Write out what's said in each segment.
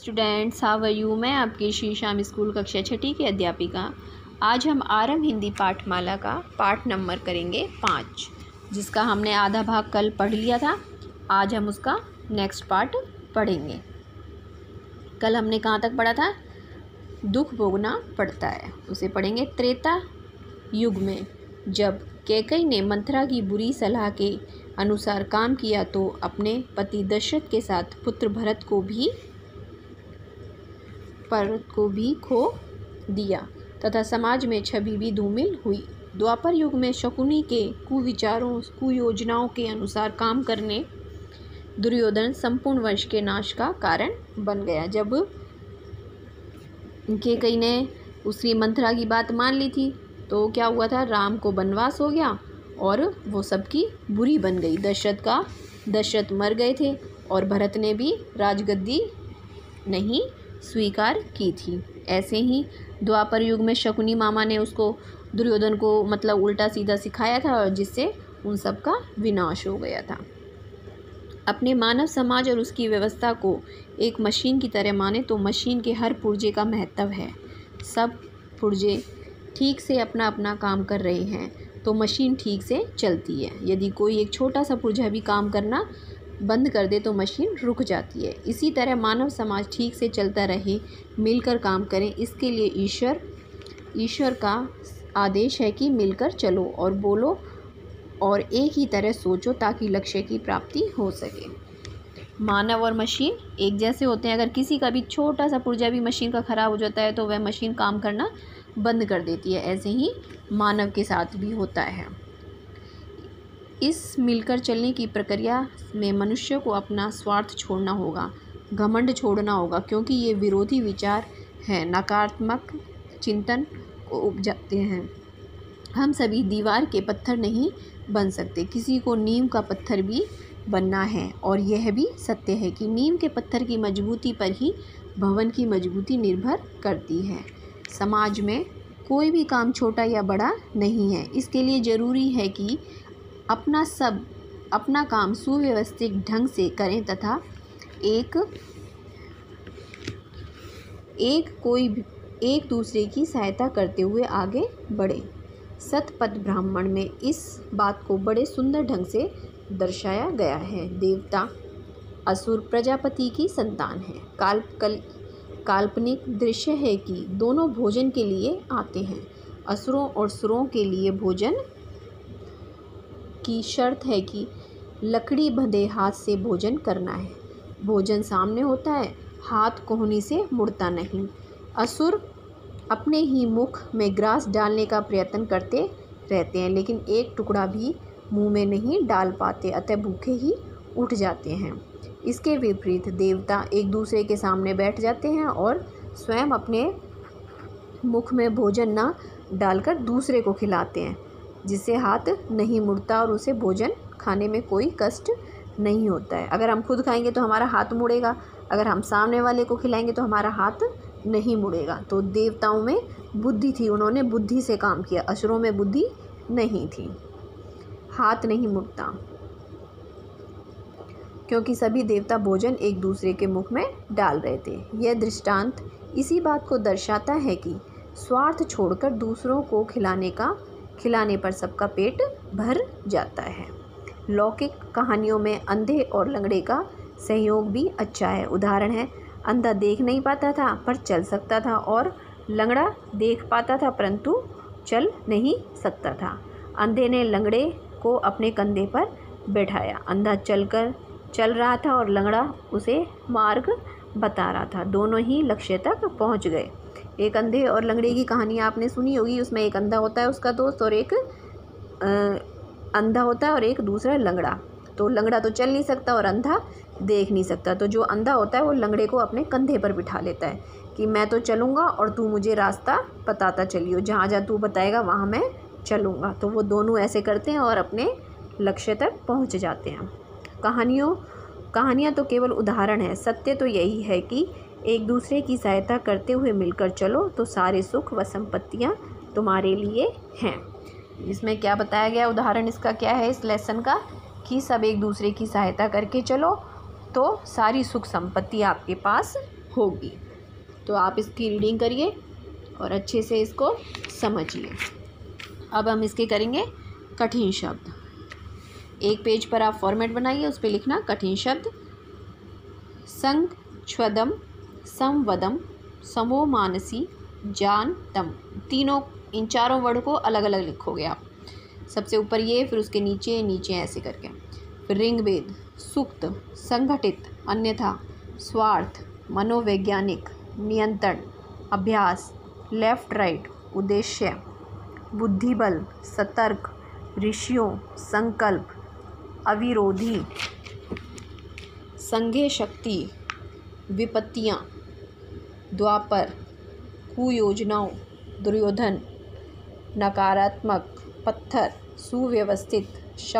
Students, how are you. मैं आपकी Shri Shyam school कक्षा छठी की अध्यापिका। आज हम आरंभ हिंदी पाठमाला का पाठ नंबर करेंगे 5, जिसका हमने आधा भाग कल पढ़ लिया था। आज हम उसका नेक्स्ट पार्ट पढ़ेंगे। कल हमने कहाँ तक पढ़ा था? दुख भोगना पड़ता है, उसे पढ़ेंगे। त्रेता युग में जब कैकई ने मंथरा की बुरी सलाह के अनुसार काम किया तो अपने पति दशरथ के साथ पुत्र भरत को भी खो दिया तथा समाज में छवि भी धूमिल हुई। द्वापर युग में शकुनी के कुविचारों कुयोजनाओं के अनुसार काम करने दुर्योधन संपूर्ण वंश के नाश का कारण बन गया। जब कैकई ने उसकी मंथरा की बात मान ली थी तो क्या हुआ था? राम को वनवास हो गया और वो सबकी बुरी बन गई। दशरथ मर गए थे और भरत ने भी राजगद्दी नहीं स्वीकार की थी। ऐसे ही द्वापर युग में शकुनी मामा ने उसको दुर्योधन को मतलब उल्टा सीधा सिखाया था और जिससे उन सब का विनाश हो गया था। अपने मानव समाज और उसकी व्यवस्था को एक मशीन की तरह माने तो मशीन के हर पुर्जे का महत्व है। सब पुर्जे ठीक से अपना अपना काम कर रहे हैं तो मशीन ठीक से चलती है। यदि कोई एक छोटा सा पुर्जा भी काम करना बंद कर दे तो मशीन रुक जाती है। इसी तरह मानव समाज ठीक से चलता रहे, मिलकर काम करें, इसके लिए ईश्वर का आदेश है कि मिलकर चलो और बोलो और एक ही तरह सोचो ताकि लक्ष्य की प्राप्ति हो सके। मानव और मशीन एक जैसे होते हैं। अगर किसी का भी छोटा सा पुर्जा भी मशीन का ख़राब हो जाता है तो वह मशीन काम करना बंद कर देती है। ऐसे ही मानव के साथ भी होता है। इस मिलकर चलने की प्रक्रिया में मनुष्य को अपना स्वार्थ छोड़ना होगा, घमंड छोड़ना होगा, क्योंकि ये विरोधी विचार हैं, नकारात्मक चिंतन को उपजाते हैं। हम सभी दीवार के पत्थर नहीं बन सकते, किसी को नीम का पत्थर भी बनना है। और यह भी सत्य है कि नीम के पत्थर की मजबूती पर ही भवन की मजबूती निर्भर करती है। समाज में कोई भी काम छोटा या बड़ा नहीं है। इसके लिए ज़रूरी है कि अपना काम सुव्यवस्थित ढंग से करें तथा एक दूसरे की सहायता करते हुए आगे बढ़े। सतपथ ब्राह्मण में इस बात को बड़े सुंदर ढंग से दर्शाया गया है। देवता असुर प्रजापति की संतान है। काल्पनिक दृश्य है कि दोनों भोजन के लिए आते हैं। असुरों और सुरों के लिए भोजन की शर्त है कि लकड़ी बंधे हाथ से भोजन करना है। भोजन सामने होता है, हाथ कोहनी से मुड़ता नहीं। असुर अपने ही मुख में ग्रास डालने का प्रयत्न करते रहते हैं लेकिन एक टुकड़ा भी मुंह में नहीं डाल पाते, अतः भूखे ही उठ जाते हैं। इसके विपरीत देवता एक दूसरे के सामने बैठ जाते हैं और स्वयं अपने मुख में भोजन न डालकर दूसरे को खिलाते हैं, जिससे हाथ नहीं मुड़ता और उसे भोजन खाने में कोई कष्ट नहीं होता है। अगर हम खुद खाएंगे तो हमारा हाथ मुड़ेगा, अगर हम सामने वाले को खिलाएंगे तो हमारा हाथ नहीं मुड़ेगा। तो देवताओं में बुद्धि थी, उन्होंने बुद्धि से काम किया। असुरों में बुद्धि नहीं थी, हाथ नहीं मुड़ता, क्योंकि सभी देवता भोजन एक दूसरे के मुख में डाल रहे थे। यह दृष्टांत इसी बात को दर्शाता है कि स्वार्थ छोड़कर दूसरों को खिलाने पर सबका पेट भर जाता है। लौकिक कहानियों में अंधे और लंगड़े का सहयोग भी अच्छा है। उदाहरण है, अंधा देख नहीं पाता था पर चल सकता था और लंगड़ा देख पाता था परंतु चल नहीं सकता था। अंधे ने लंगड़े को अपने कंधे पर बैठाया। अंधा चल रहा था और लंगड़ा उसे मार्ग बता रहा था। दोनों ही लक्ष्य तक पहुंच गए। एक अंधे और लंगड़े की कहानी आपने सुनी होगी। उसमें एक अंधा होता है उसका दोस्त और एक अंधा होता है और एक दूसरा लंगड़ा। तो लंगड़ा तो चल नहीं सकता और अंधा देख नहीं सकता, तो जो अंधा होता है वो लंगड़े को अपने कंधे पर बिठा लेता है कि मैं तो चलूँगा और तू मुझे रास्ता बताता चलियो, जहाँ जहाँ तू बताएगा वहाँ मैं चलूँगा। तो वो दोनों ऐसे करते हैं और अपने लक्ष्य तक पहुँच जाते हैं। कहानियाँ तो केवल उदाहरण है, सत्य तो यही है कि एक दूसरे की सहायता करते हुए मिलकर चलो तो सारे सुख व संपत्तियाँ तुम्हारे लिए हैं। इसमें क्या बताया गया? उदाहरण इसका क्या है इस लेसन का? कि सब एक दूसरे की सहायता करके चलो तो सारी सुख संपत्ति आपके पास होगी। तो आप इसकी रीडिंग करिए और अच्छे से इसको समझिए। अब हम इसके करेंगे कठिन शब्द। एक पेज पर आप फॉर्मेट बनाइए, उस पर लिखना कठिन शब्द। संक्षदम, संवदम, समो मानसी, जानतम। तीनों, इन चारों वर्ड को अलग अलग लिखोगे आप। सबसे ऊपर ये, फिर उसके नीचे नीचे ऐसे करके। फिर ऋग्वेद, सूक्त, संगठित, अन्यथा, स्वार्थ, मनोवैज्ञानिक, नियंत्रण, अभ्यास, लेफ्ट राइट, उद्देश्य, बुद्धिबल, सतर्क, ऋषियों, संकल्प, अविरोधी, संघे शक्ति, विपत्तियाँ, द्वापर, कुयोजनाओं, दुर्योधन, नकारात्मक, पत्थर, सुव्यवस्थित,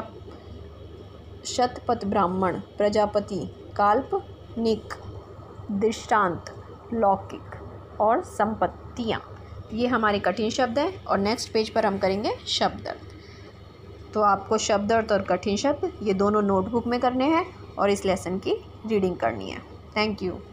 शतपथ ब्राह्मण, प्रजापति, काल्पनिक, दृष्टांत, लौकिक और संपत्तियाँ। ये हमारे कठिन शब्द हैं और नेक्स्ट पेज पर हम करेंगे शब्द अर्थ। तो आपको शब्द अर्थ और कठिन शब्द ये दोनों नोटबुक में करने हैं और इस लेसन की रीडिंग करनी है। Thank you.